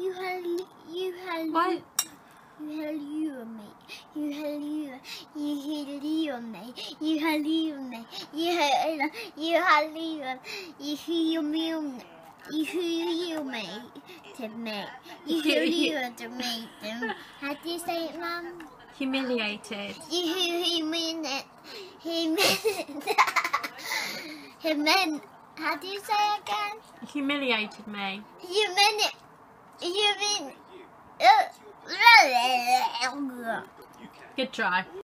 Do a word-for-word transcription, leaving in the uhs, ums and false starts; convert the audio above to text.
You had, you had, Why? you had you me. You had you, you had you me. You had you me. You had, you had you, you you me. You you me to me. You you to me. How do you say it, Mum? Humiliated. You he mean it. He meant it. He meant. How do you say it again? Humiliated me. You mean it. You mean. Uh, Good try.